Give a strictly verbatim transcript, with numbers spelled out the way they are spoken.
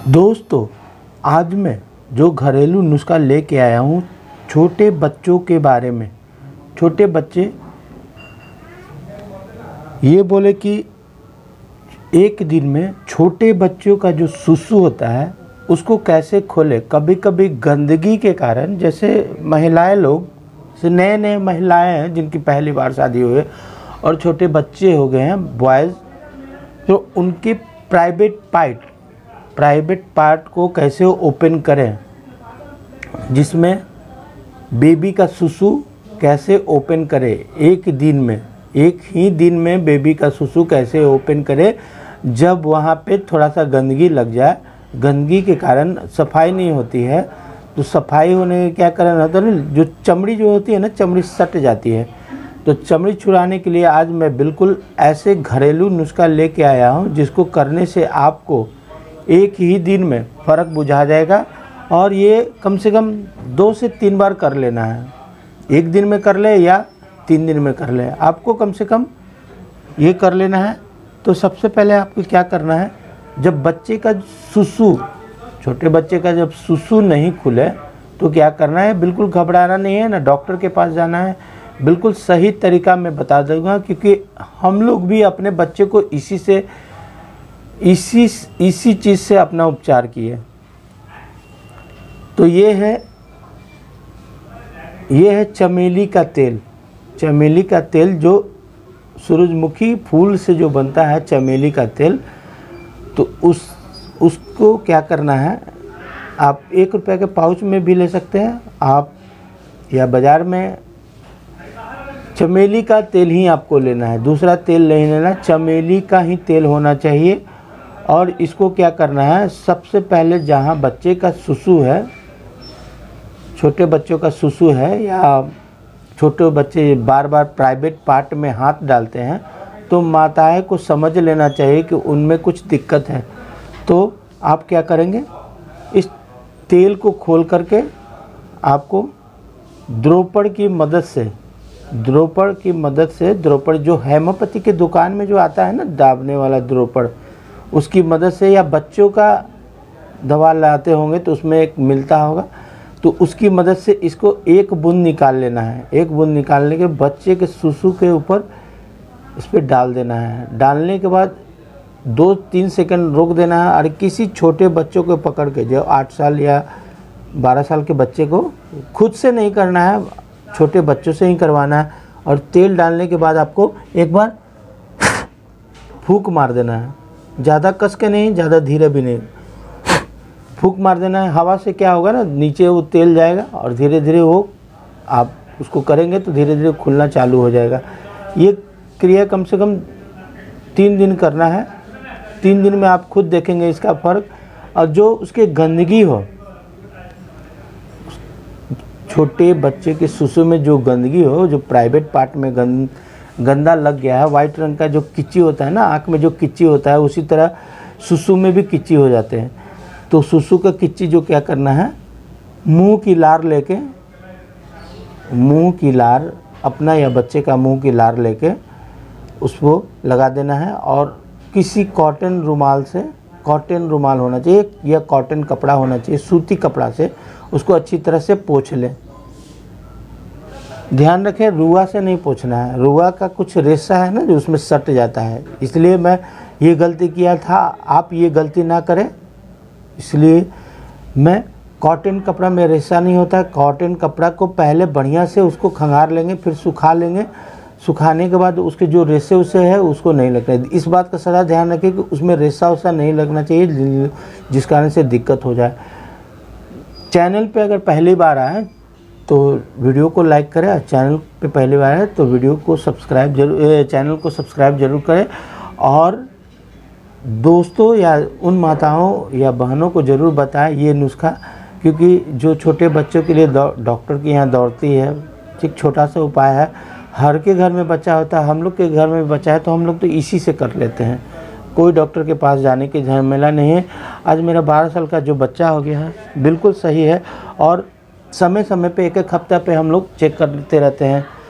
दोस्तों, आज मैं जो घरेलू नुस्खा लेके आया हूँ छोटे बच्चों के बारे में। छोटे बच्चे ये बोले कि एक दिन में छोटे बच्चों का जो सुसु होता है उसको कैसे खोले। कभी कभी गंदगी के कारण, जैसे महिलाएं लोग, जैसे नए नए महिलाएं हैं जिनकी पहली बार शादी हुई है और छोटे बच्चे हो गए हैं बॉयज़, तो उनके प्राइवेट पार्ट प्राइवेट पार्ट को कैसे ओपन करें, जिसमें बेबी का सुसु कैसे ओपन करें। एक दिन में एक ही दिन में बेबी का सुसु कैसे ओपन करें जब वहाँ पे थोड़ा सा गंदगी लग जाए। गंदगी के कारण सफाई नहीं होती है, तो सफाई होने क्या करना होता है ना, जो चमड़ी जो होती है ना, चमड़ी सट जाती है। तो चमड़ी छुड़ाने के लिए आज मैं बिल्कुल ऐसे घरेलू नुस्खा लेके आया हूँ जिसको करने से आपको एक ही दिन में फ़र्क बुझा जाएगा। और ये कम से कम दो से तीन बार कर लेना है। एक दिन में कर ले या तीन दिन में कर ले, आपको कम से कम ये कर लेना है। तो सबसे पहले आपको क्या करना है, जब बच्चे का सुसु छोटे बच्चे का जब सुसु नहीं खुले तो क्या करना है, बिल्कुल घबराना नहीं है, ना डॉक्टर के पास जाना है। बिल्कुल सही तरीका मैं बता दूंगा, क्योंकि हम लोग भी अपने बच्चे को इसी से इसी इसी चीज़ से अपना उपचार किए। तो ये है ये है चमेली का तेल। चमेली का तेल जो सूरजमुखी फूल से जो बनता है, चमेली का तेल, तो उस उसको क्या करना है, आप एक रुपये के पाउच में भी ले सकते हैं आप, या बाज़ार में। चमेली का तेल ही आपको लेना है, दूसरा तेल नहीं लेना, चमेली का ही तेल होना चाहिए। और इसको क्या करना है, सबसे पहले जहाँ बच्चे का सुसु है, छोटे बच्चों का सुसु है, या छोटे बच्चे बार बार प्राइवेट पार्ट में हाथ डालते हैं, तो माताएं को समझ लेना चाहिए कि उनमें कुछ दिक्कत है। तो आप क्या करेंगे, इस तेल को खोल करके आपको द्रोपड़ की मदद से द्रोपड़ की मदद से द्रोपड़ जो हेमोपैथी के दुकान में जो आता है ना, दाबने वाला द्रोपड़, उसकी मदद से, या बच्चों का दवा लाते होंगे तो उसमें एक मिलता होगा, तो उसकी मदद से इसको एक बूंद निकाल लेना है। एक बूंद निकालने के बच्चे के सुसु के ऊपर इस पर डाल देना है। डालने के बाद दो तीन सेकंड रोक देना है। और किसी छोटे बच्चों को पकड़ के, जो आठ साल या बारह साल के बच्चे को, खुद से नहीं करना है, छोटे बच्चों से ही करवाना है। और तेल डालने के बाद आपको एक बार फूंक मार देना है, ज़्यादा कस के नहीं, ज़्यादा धीरे भी नहीं, फूंक मार देना है। हवा से क्या होगा ना, नीचे वो तेल जाएगा और धीरे धीरे वो, आप उसको करेंगे तो धीरे धीरे खुलना चालू हो जाएगा। ये क्रिया कम से कम तीन दिन करना है। तीन दिन में आप खुद देखेंगे इसका फ़र्क। और जो उसके गंदगी हो, छोटे बच्चे के सुसु में जो गंदगी हो, जो प्राइवेट पार्ट में गंद गंदा लग गया है, वाइट रंग का जो किच्ची होता है ना, आँख में जो किच्ची होता है, उसी तरह सुसु में भी किच्ची हो जाते हैं। तो सुसु का किच्ची जो क्या करना है, मुंह की लार लेके, मुंह की लार अपना या बच्चे का मुंह की लार लेके उसको लगा देना है। और किसी कॉटन रुमाल से, कॉटन रुमाल होना चाहिए या कॉटन कपड़ा होना चाहिए, सूती कपड़ा से उसको अच्छी तरह से पोंछ लें। ध्यान रखें, रुआ से नहीं पोंछना है। रुआ का कुछ रेशा है ना जो उसमें सट जाता है, इसलिए मैं ये गलती किया था, आप ये गलती ना करें। इसलिए मैं कॉटन कपड़ा में रेशा नहीं होता है, कॉटन कपड़ा को पहले बढ़िया से उसको खंगार लेंगे, फिर सुखा लेंगे। सुखाने के बाद उसके जो रेशे उसे है उसको नहीं लगना है। इस बात का सदा ध्यान रखें कि उसमें रेशा उसा नहीं लगना चाहिए, जिस कारण से दिक्कत हो जाए। चैनल पे अगर पहली बार आए तो वीडियो को लाइक करें, चैनल पे पहली बार है तो वीडियो को सब्सक्राइब जरूर चैनल को सब्सक्राइब जरूर करें। और दोस्तों या उन माताओं या बहनों को ज़रूर बताएं ये नुस्खा, क्योंकि जो छोटे बच्चों के लिए डॉक्टर के यहाँ दौड़ती है, एक छोटा सा उपाय है। हर के घर में बच्चा होता है, हम लोग के घर में भी बच्चा है, तो हम लोग तो इसी से कर लेते हैं। कोई डॉक्टर के पास जाने की झमेला नहीं है। आज मेरा बारह साल का जो बच्चा हो गया है बिल्कुल सही है। और समय समय पे एक एक हफ्ता पे हम लोग चेक करते रहते हैं।